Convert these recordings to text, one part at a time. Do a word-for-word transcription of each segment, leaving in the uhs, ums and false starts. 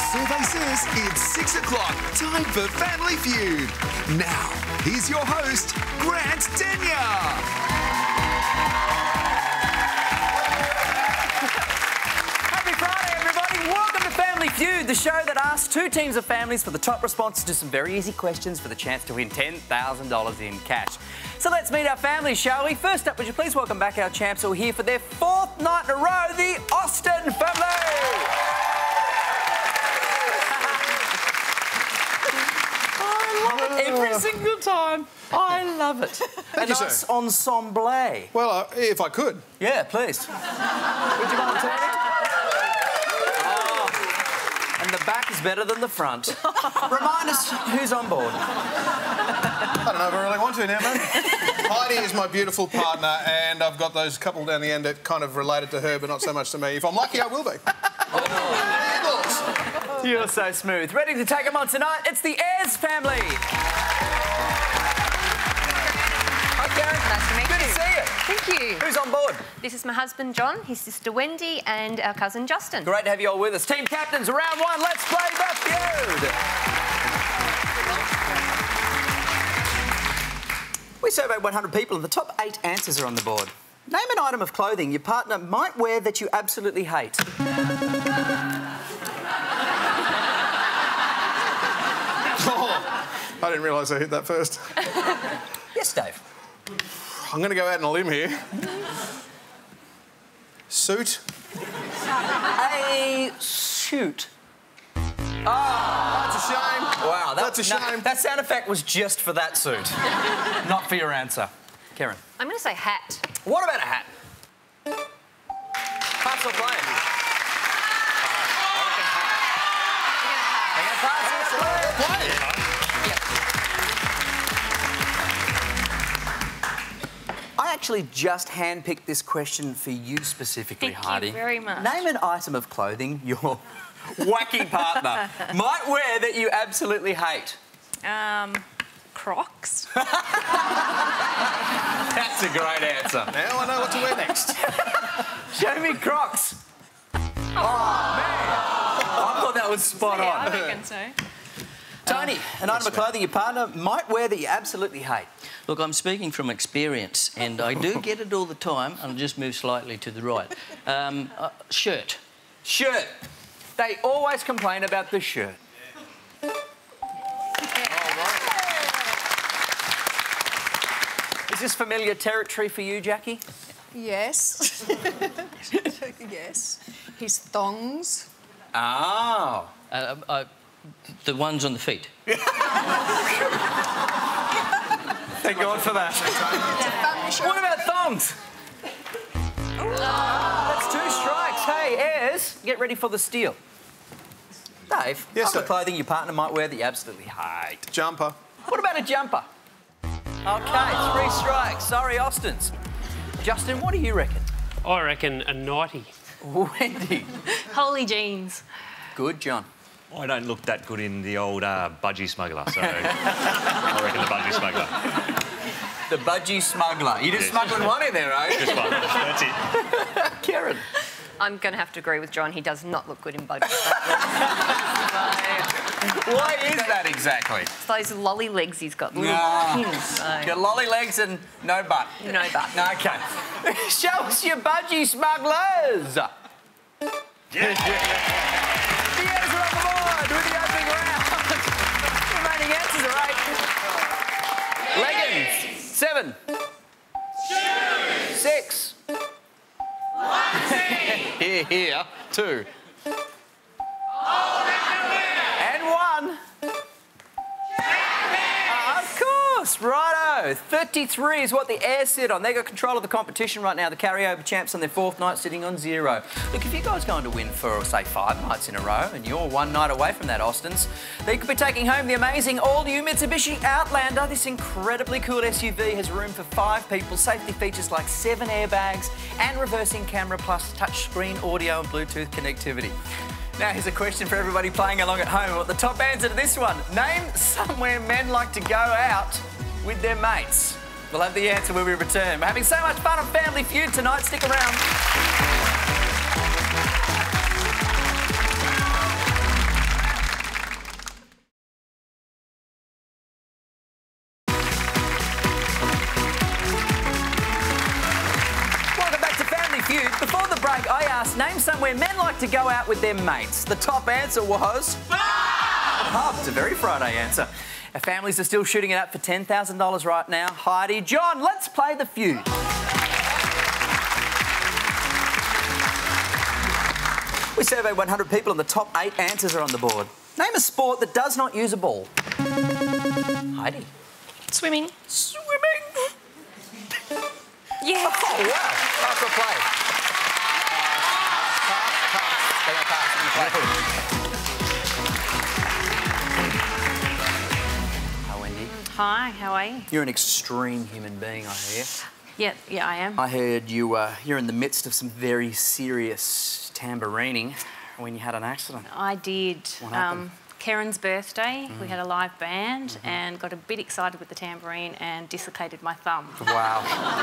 survey says it's six o'clock. Time for Family Feud. Now, here's your host, Grant Denyer. Welcome to Family Feud, the show that asks two teams of families for the top responses to some very easy questions for the chance to win ten thousand dollars in cash. So let's meet our families, shall we? First up, would you please welcome back our champs who are here for their fourth night in a row, the Austin family! I love it every single time. I love it. A nice ensemble. Well, uh, if I could. Yeah, please. Would you mind turning? And the back is better than the front. Remind us who's on board. I don't know if I really want to now, man. Heidi is my beautiful partner, and I've got those couple down the end that kind of related to her, but not so much to me. If I'm lucky, I will be. Oh. You're so smooth. Ready to take them on tonight? It's the Ayres family. Hi, Karen. Nice to meet Good you. to see you. Thank you. Who's on board? This is my husband, John, his sister, Wendy, and our cousin, Justin. Great to have you all with us. Team captains, round one. Let's play the feud. We surveyed one hundred people and the top eight answers are on the board. Name an item of clothing your partner might wear that you absolutely hate. Oh, I didn't realise I hit that first. Yes, Dave. I'm going to go out on a limb here. Suit. A suit. Oh, that's a shame. Wow, that, that's a shame. No, that sound effect was just for that suit, not for your answer. Karen. I'm going to say hat. What about a hat? Pass or play? They're going to pass or play? I actually just handpicked this question for you specifically, Thank Heidi. you very much. Name an item of clothing your wacky partner might wear that you absolutely hate. Um, Crocs. That's a great answer. Now I know what to wear next. Show me Crocs. Oh, man. I thought that was spot Yeah, on. I reckon so. Tony, an item of clothing your partner might wear that you absolutely hate. Look, I'm speaking from experience, and I do get it all the time. I'll just move slightly to the right. Um, uh, shirt. Shirt. They always complain about the shirt. Yeah. Is this familiar territory for you, Jackie? Yes. Yes. His thongs. Oh. Uh, uh, the ones on the feet. Thank God for that. What about thongs? Oh, that's two strikes. Hey, Ayres, get ready for the steal. Dave, yes, item of sir. clothing your partner might wear that you absolutely hate. Jumper. What about a jumper? OK, three strikes. Sorry, Austins. Justin, what do you reckon? I reckon a nightie. Wendy. Holy jeans. Good, John. I don't look that good in the old uh, budgie smuggler, so I reckon the budgie smuggler. The budgie smuggler. You're just Yes. smuggling one in there, are you? Just one. That's it. Karen. I'm going to have to agree with John. He does not look good in budgies. Why is that exactly? It's those lolly legs he's got. Little Nah. pins. So. Got lolly legs and no butt. No butt. OK. Show us your budgie smugglers. Yeah. The Ayres are on the board with the opening round. Remaining answers are eight. Leggings. Seven. Shoes. Six. Here, here. Two. And one. Uh, of course, righto. thirty-three is what the Ayres sit on. They got control of the competition right now. The carryover champs on their fourth night sitting on zero. Look, if you guys going to win for, say, five nights in a row and you're one night away from that, Austins, then you could be taking home the amazing all-new Mitsubishi Outlander. This incredibly cool S U V has room for five people, safety features like seven airbags and reversing camera plus touchscreen audio and Bluetooth connectivity. Now, here's a question for everybody playing along at home. Well, the top answer to this one. Name somewhere men like to go out with their mates. We'll have the answer when we return. We're having so much fun on Family Feud tonight. Stick around. somewhere men like to go out with their mates. The top answer was... pub. It's a very Friday answer. Our families are still shooting it up for ten thousand dollars right now. Heidi, John, let's play the feud. We surveyed one hundred people and the top eight answers are on the board. Name a sport that does not use a ball. Heidi. Swimming. Swimming. Yeah. Oh, wow. Pass or play? Pass, pass. Pass. Hi, Wendy. Hi, how are you? You're an extreme human being, I hear. Yeah, yeah, I am. I heard you, uh, you're in the midst of some very serious tambourining when you had an accident. I did. What happened? Um, Karen's birthday, mm. we had a live band mm-hmm. and got a bit excited with the tambourine and dislocated my thumb. Wow.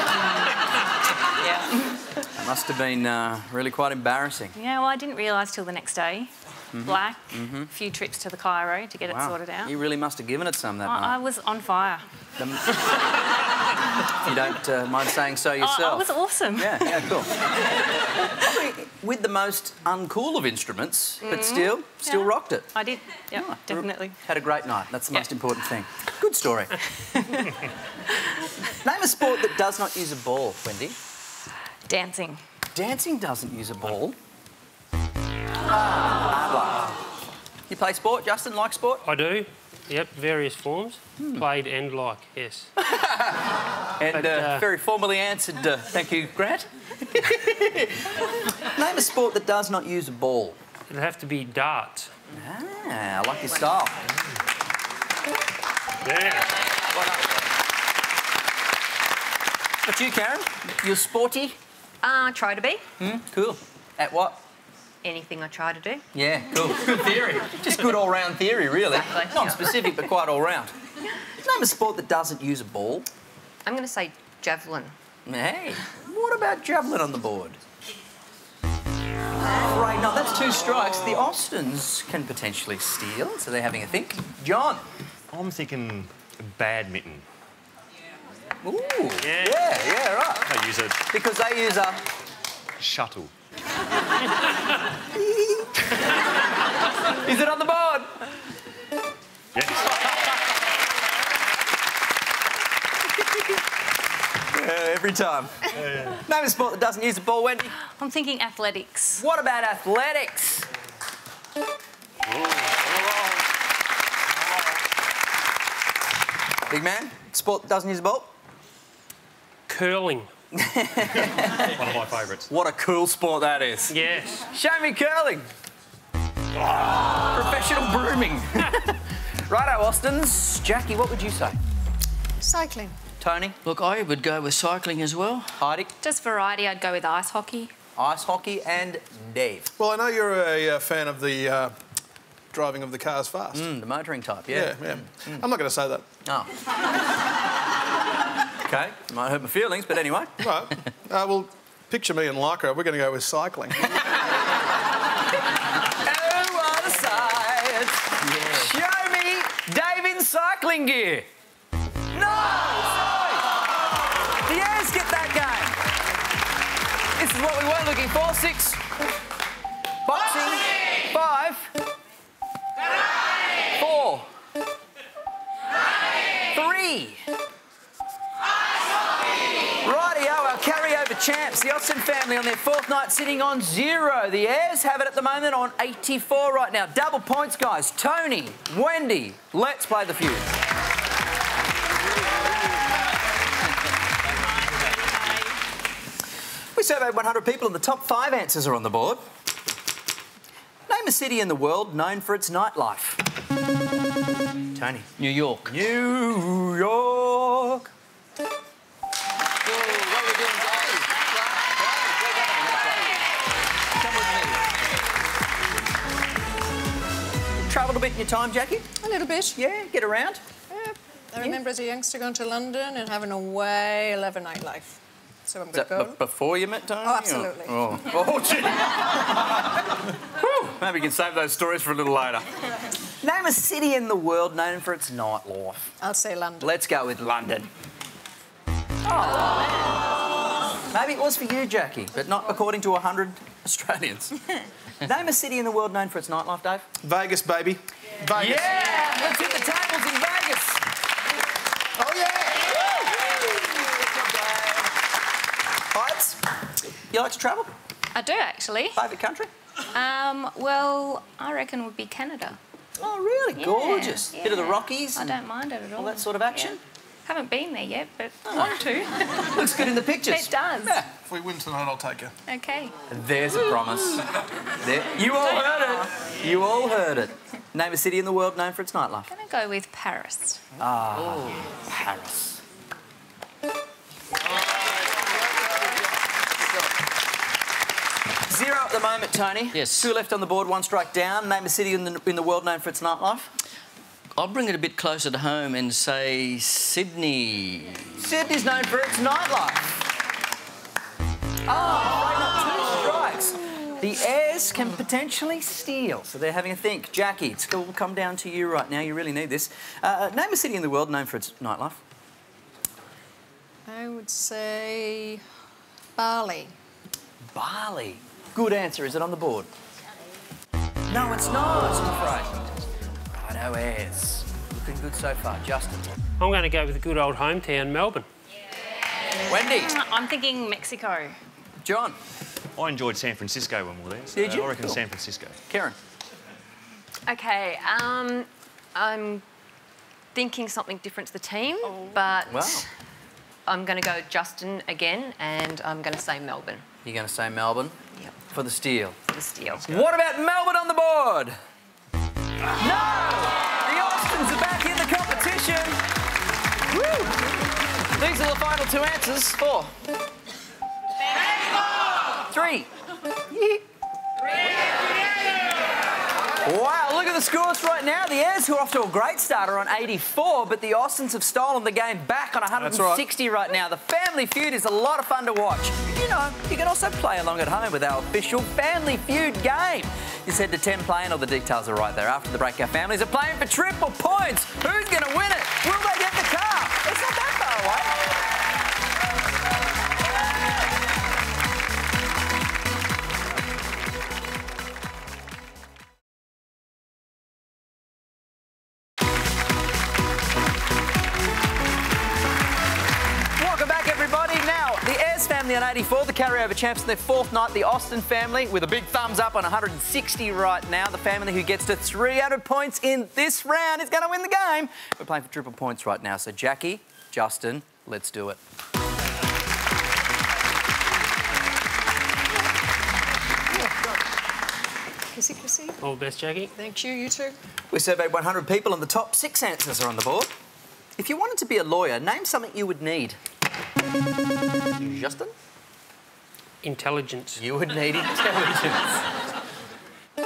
Yeah. That must have been uh, really quite embarrassing. Yeah, well, I didn't realise till the next day. Mm-hmm. Black, a mm-hmm. few trips to the chiro to get Wow. it sorted out. You really must have given it some that I, night. I was on fire. The... you don't uh, mind saying so yourself? I, I was awesome. Yeah, yeah, cool. Probably with the most uncool of instruments, mm-hmm. but still, still yeah. rocked it. I did, yeah, Oh, definitely. Had a great night. That's the yeah. most important thing. Good story. Name a sport that does not use a ball, Wendy. Dancing. Dancing doesn't use a ball. Ah. You play sport, Justin? Like sport? I do. Yep, various forms. Hmm. Played and like, yes. And But, uh, uh, very formally answered, uh, thank you, Grant. Name a sport that does not use a ball. It'd have to be dart. Ah, I like your style. Yeah. But you, Karen? You're sporty? Uh, try to be. Hmm, cool. At what? Anything I try to do. Yeah, cool. Good theory. Just good all-round theory, really. Exactly. Not specific, but quite all-round. Name a sport that doesn't use a ball. I'm going to say javelin. Hey, what about javelin on the board? Right, no, that's two strikes. The Austins can potentially steal, so they're having a think. John. I'm thinking badminton. Ooh, Yeah. yeah, yeah, right. They use a Because they use a... shuttle. Is it on the board? Yes. Yeah, every time. Yeah, yeah. Name a sport that doesn't use a ball, Wendy. I'm thinking athletics. What about athletics? Big man, sport that doesn't use a ball? Curling. One of my favourites. What a cool sport that is. Yes. Show me curling. Professional brooming. Righto, Austins. Jackie, what would you say? Cycling. Tony? Look, I would go with cycling as well. Heidi? Just variety, I'd go with ice hockey. Ice hockey and Dave. Well, I know you're a uh, fan of the uh, driving of the cars fast. Mm, the motoring type, yeah. Yeah, yeah. Mm. I'm not going to say that. Oh. OK, might hurt my feelings, but anyway. Right. Uh, well, picture me in Lycra. We're going to go with cycling. Oh, what a sight. Yeah. Show me Dave in cycling gear. No! Sorry. The Airs get that game. This is what we were looking for. Six. Boxing. Five. Four. Three. Rightio, our carryover champs, the Austin family on their fourth night sitting on zero. The Airs have it at the moment on eighty-four right now. Double points, guys. Tony, Wendy, let's play the feud. We surveyed one hundred people and the top five answers are on the board. Name a city in the world known for its nightlife. Tony. New York. New York. Travelled a bit in your time, Jackie? A little bit. Yeah, get around. Yeah. I remember as a youngster going to London and having a whale of a nightlife. So I'm Is going to that go. b- before you met Tony? Oh, absolutely. Or- Oh, oh gee. Whew, maybe we can save those stories for a little later. Name a city in the world known for its nightlife. I'll say London. Let's go with London. Oh. Maybe it was for you, Jackie, but not according to one hundred Australians. Name a city in the world known for its nightlife, Dave. Vegas, baby. Vegas. Yeah! Let's hit the tables in Vegas. Oh, yeah! Heights, you like to travel? I do, actually. Favourite country? Um, well, I reckon would be Canada. Oh, really? Yeah, Gorgeous. yeah. Bit of the Rockies. I and don't mind it at all. all that sort of action. Yeah. Haven't been there yet, but want to. Looks good in the pictures. It does. Yeah. If we win tonight, I'll take you. Okay. There's a promise. There. You all heard it. You all heard it. Name a city in the world known for its nightlife. I'm going to go with Paris. Ah, Paris. Zero at the moment, Tony. Yes. Two left on the board, one strike down. Name a city in the, in the world known for its nightlife. I'll bring it a bit closer to home and say Sydney. Sydney's known for its nightlife. Oh, right, two strikes. The Airs can potentially steal, so they're having a think. Jackie, it's going to come down to you right now. You really need this. Uh, name a city in the world known for its nightlife. I would say Bali. Bali. Good answer. Is it on the board? No, it's not, I'm afraid. Righto, Airs. Looking good so far. Justin. I'm going to go with the good old hometown, Melbourne. Wendy. I'm thinking Mexico. John. I enjoyed San Francisco when we were there. So Did you? I reckon Cool. San Francisco. Karen. Okay, um, I'm thinking something different to the team, but Wow. I'm going to go Justin again, and I'm going to say Melbourne You're going to say Melbourne? Yep. For the steal. for the steal. What about Melbourne on the board? No! The Austins are back in the competition. Woo! These are the final two answers. Four. Three. Wow, look at the scores right now. The Airs, who are off to a great start, are on eighty-four, but the Austins have stolen the game back on one hundred sixty right. right now. The Family Feud is a lot of fun to watch. You know, you can also play along at home with our official Family Feud game. Just head to ten play and all the details are right there. After the break, our families are playing for triple points. Who's going to win it? Will they get the car? It's not that far away. Welcome back, everybody. Now, the Ayres family on eighty-four, the carryover champs in their fourth night. The Austin family with a big thumbs up on one hundred sixty right now. The family who gets to three hundred points in this round is going to win the game. We're playing for triple points right now. So, Jackie, Justin, let's do it. Kissy, kissy. All the best, Jackie. Thank you, you too. We surveyed one hundred people and the top six answers are on the board. If you wanted to be a lawyer, name something you would need. Justin? Intelligence. You would need intelligence. Good.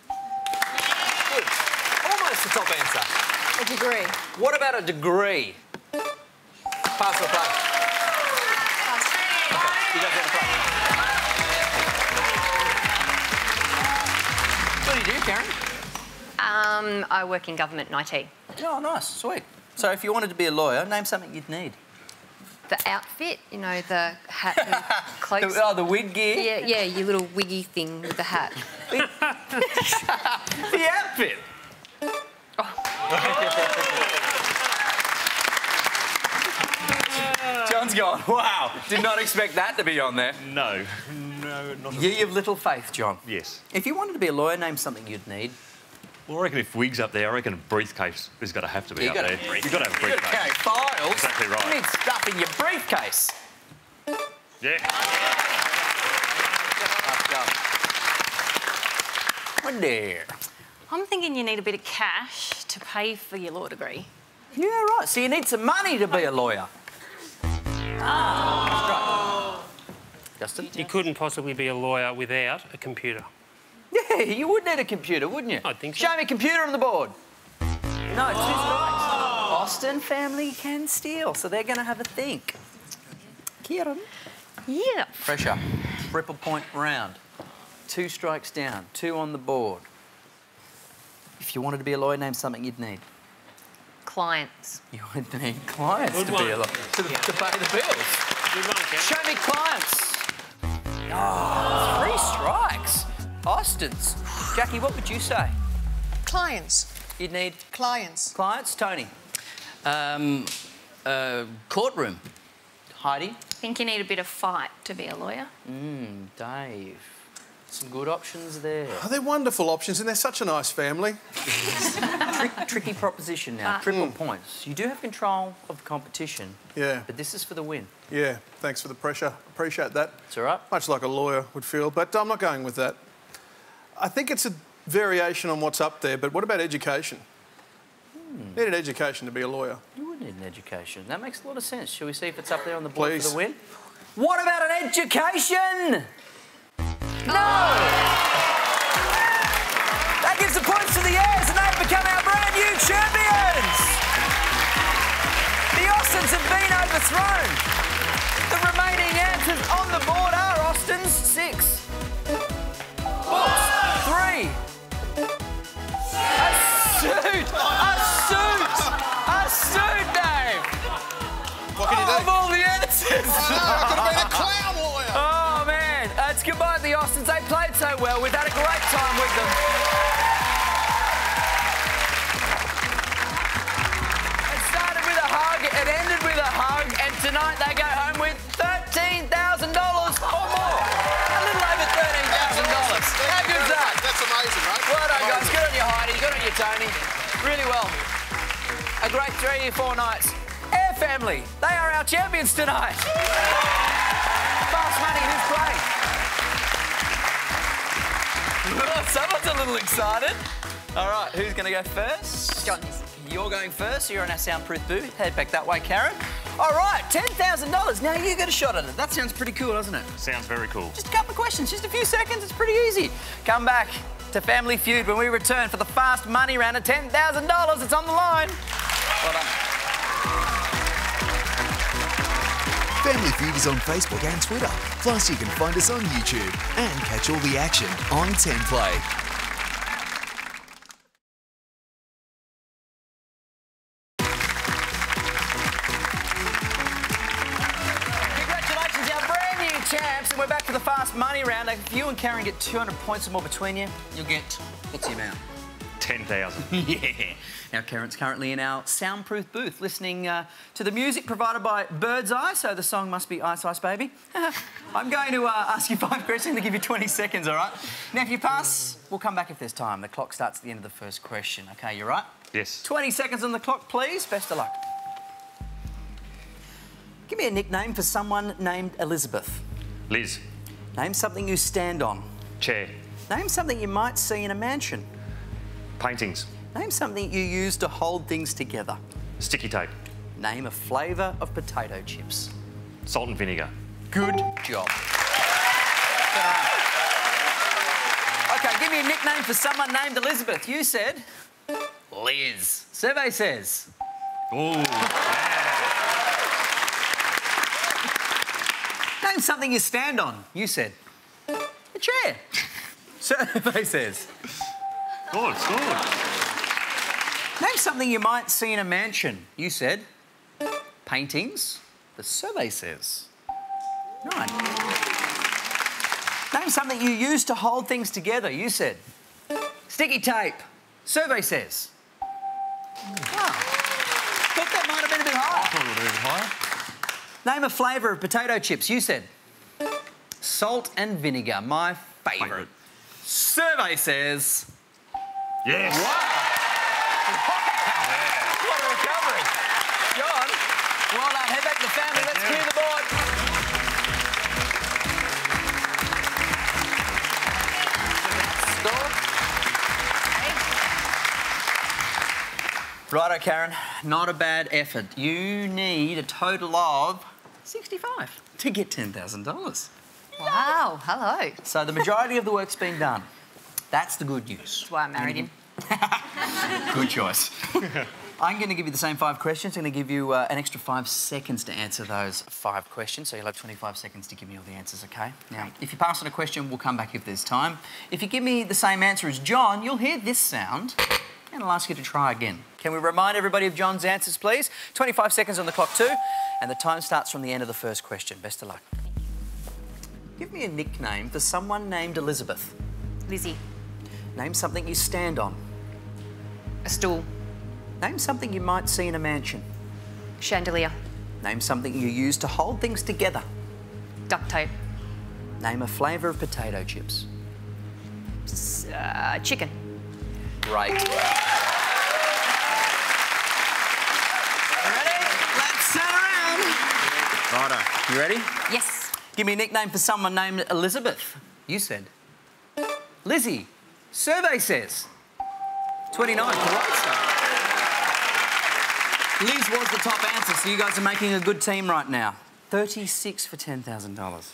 Almost the top answer. A degree. What about a degree? Pass or play? Okay, you guys have to play. What do you do, Karen? Um, I work in government and I T. Oh, nice, sweet. So if you wanted to be a lawyer, name something you'd need. The outfit, you know, the hat and cloaks. The, oh, the wig gear? Yeah, yeah, your little wiggy thing with the hat. The outfit. John's gone, wow, did not expect that to be on there. No, no, not at Ye of little faith, John. Yes. If you wanted to be a lawyer, name something you'd need. Well, I reckon if wig's up there, I reckon a briefcase is got to have to be You up gotta there. have a You've got to have a You've got to briefcase. carry files. Exactly right. You need stuff in your briefcase. Yeah. Wendy. I'm thinking you need a bit of cash to pay for your law degree. Yeah, right. So you need some money to be a lawyer. Ah, that's right. Justin? You couldn't possibly be a lawyer without a computer. Yeah, you would need a computer, wouldn't you? I think so. Show me a computer on the board. No, two strikes. Austin family can steal, so they're going to have a think. Kieran? Yeah. Pressure. Triple point round. Two strikes down, two on the board. If you wanted to be a lawyer, name something you'd need. Clients. You would need clients Good to one. be a lawyer, to, to pay the bills. Good one, Ken. Show me clients. Oh, three strikes. likes. Austin's. Jackie, what would you say? Clients. You'd need Clients. clients. Tony? Um, uh, courtroom. Heidi? I think you need a bit of fight to be a lawyer. Mm, Dave. Some good options there. Oh, they're wonderful options, and they're such a nice family. Trick, tricky proposition now. But- Triple Mm. points. You do have control of the competition. Yeah. But this is for the win. Yeah, thanks for the pressure. Appreciate that. It's all right. Much like a lawyer would feel, but I'm not going with that. I think it's a variation on what's up there, but what about education? Hmm. Need an education to be a lawyer. You would need an education. That makes a lot of sense. Shall we see if it's up there on the board Please. for the win? What about an education? No! That gives the points to the Airs and they've become our brand new champions! The Austins have been overthrown. The remaining answers on the board are Austins, six. Books, three. A suit! A suit! A suit, Dave! What can you Oh, do? of all the answers! I could have been a clown lawyer. Oh, man. Uh, it's goodbye to the Austins. They played so well. We've had a great time with them. It started with a hug. It ended with a hug. And tonight they go home with thirteen thousand dollars or more. A little over thirteen thousand dollars. How good's that? That's amazing, right? Well done, guys. Good on you, Heidi. Good on you, Tony. Really well. A great three, four nights. Air family, they are our champions tonight. Fast money, who's playing? Oh, someone's a little excited. All right, who's going to go first? John. You're going first. You're in our soundproof booth. Head back that way, Karen. All right, ten thousand dollars. Now you get a shot at it. That sounds pretty cool, doesn't it? Sounds very cool. Just a couple of questions, just a few seconds. It's pretty easy. Come back to Family Feud when we return for the fast money round of ten thousand dollars. It's on the line. Well done. Family Feud is on Facebook and Twitter. Plus, you can find us on YouTube and catch all the action on ten play. Congratulations, our brand new champs, and we're back to the fast money round. If you and Karen get two hundred points or more between you, you'll get, what's the amount? ten thousand. Yeah. Now, Karen's currently in our soundproof booth listening uh, to the music provided by Bird's Eye, so the song must be Ice Ice Baby. I'm going to uh, ask you five questions to give you twenty seconds, all right? Now, if you pass, we'll come back if there's time. The clock starts at the end of the first question. OK, you right? Yes. twenty seconds on the clock, please. Best of luck. Give me a nickname for someone named Elizabeth. Liz. Name something you stand on. Chair. Name something you might see in a mansion. Paintings. Name something you use to hold things together. Sticky tape. Name a flavour of potato chips. Salt and vinegar. Good job. OK, give me a nickname for someone named Elizabeth. You said Liz. Survey says. Ooh. Name something you stand on. You said a chair. Survey says. Good, good. Name something you might see in a mansion. You said paintings. The survey says. Right. Name something you use to hold things together. You said sticky tape. Survey says. Wow. Thought that might have been a bit high. I thought it would have been higher. Name a flavour of potato chips. You said salt and vinegar. My favourite. Favourite. Survey says. Yes. Wow. What a recovery. John, well done. Head back to the family. Let's clear the board. Stop. Righto, Karen. Not a bad effort. You need a total of sixty-five to get ten thousand dollars. Wow, hello. So the majority of the work's been done. That's the good news. That's why I married him. Good choice. I'm going to give you the same five questions. I'm going to give you uh, an extra five seconds to answer those five questions. So you'll have twenty-five seconds to give me all the answers, OK? Now, if you pass on a question, we'll come back if there's time. If you give me the same answer as John, you'll hear this sound, and I'll ask you to try again. Can we remind everybody of John's answers, please? twenty-five seconds on the clock too, and the time starts from the end of the first question. Best of luck. Give me a nickname for someone named Elizabeth. Lizzie. Name something you stand on. A stool. Name something you might see in a mansion. Chandelier. Name something you use to hold things together. Duct tape. Name a flavour of potato chips. S- uh, chicken. Great. Ready? Let's turn around. Righto. You ready? Yes. Give me a nickname for someone named Elizabeth. You said. Lizzie. Survey says. twenty-nine. Great stuff. Liz was the top answer, so you guys are making a good team right now. thirty-six for ten thousand dollars.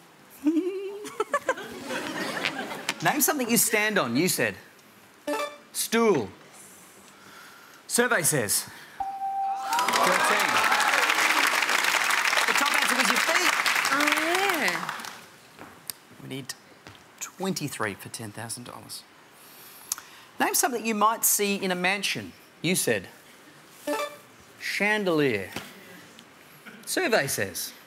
Name something you stand on. You said. Stool. Survey says. thirteen. The top answer was your feet. Oh, yeah. We need twenty-three for ten thousand dollars. Name something you might see in a mansion. You said. Chandelier. Survey says.